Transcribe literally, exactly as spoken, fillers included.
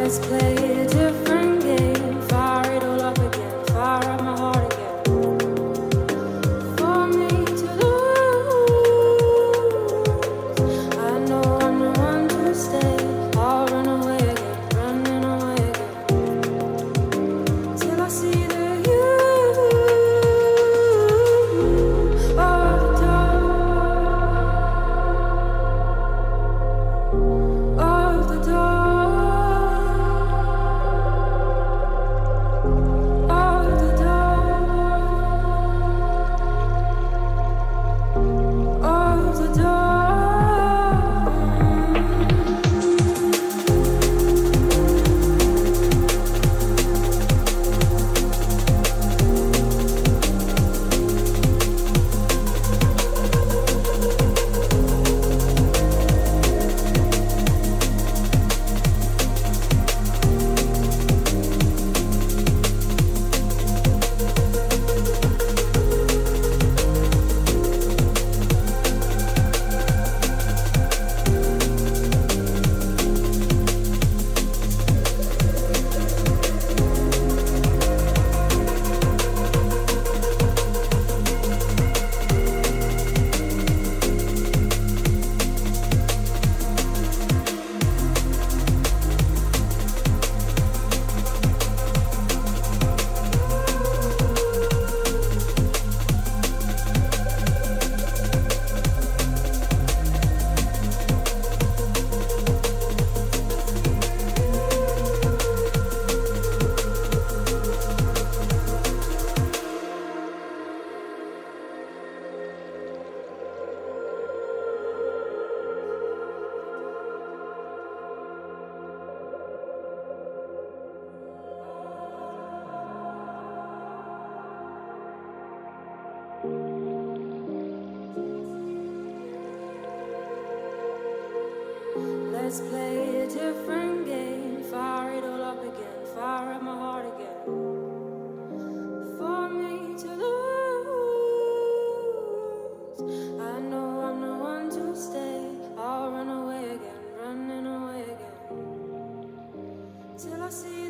Let's play a different game. Fire it all up again. Fire up my heart again. For me to lose, I know I'm the one to stay. I'll run away again, running away again, till I see the you of the door, of the door. Let's play a different game. Fire it all up again. Fire up my heart again. For me to lose, I know I'm the one to stay. I'll run away again, running away again, till I see